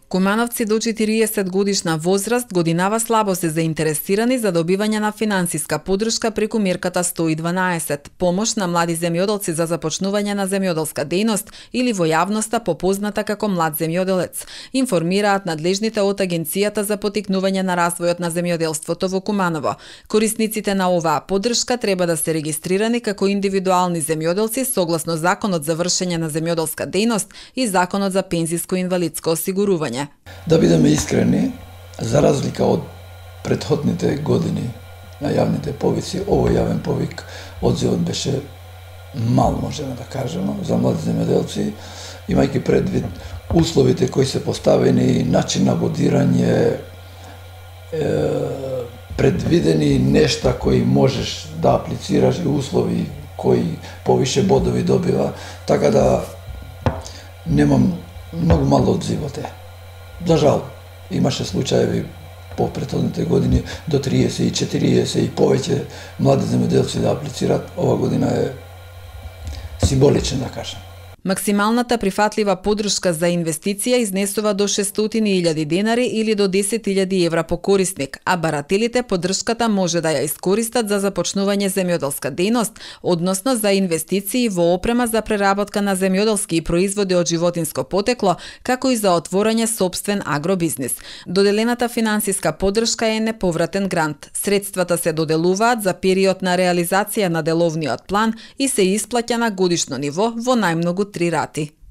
Кумановци до 40 годишна возраст годинава слабо се заинтересирани за добивање на финансиска поддршка преку мерката 112, помош на млади земјоделци за започнување на земјоделска дејност или во јавноста попозната како млад земјоделец, информираат надлежните од Агенцијата за поттикнување на развојот на земјоделството во Куманово. Корисниците на оваа поддршка треба да се регистрирани како индивидуални земјоделци согласно Законот за вршење на земјоделска дејност и Законот за пензиско и инвалидско осигурување. Да бидеме искрени, за разлика од претходните години на јавните повици, овој јавен повик одзивот беше мал, можеме да кажеме, за млади земјоделци, имајќи предвид условите кои се поставени, начин на бодирање, предвидени нешта кои можеш да аплицираш и услови кои повише бодови добива, така да немам многу мало одзивот е. За жал, имаше случаеви по претходните години до 30 и 40 и повеќе млади земјоделци да аплицират. Ова година е символична, да кажем. Максималната прифатлива поддршка за инвестиција изнесува до 600.000 денари или до 10.000 евра по корисник, а барателите поддршката може да ја искористат за започнување земјоделска дејност, односно за инвестиции во опрема за преработка на земјоделски производи од животинско потекло, како и за отворање сопствен агробизнис. Доделената финансиска поддршка е неповратен грант. Средствата се доделуваат за период на реализација на деловниот план и се исплаќа на годишно ниво во најмногу 3 рати.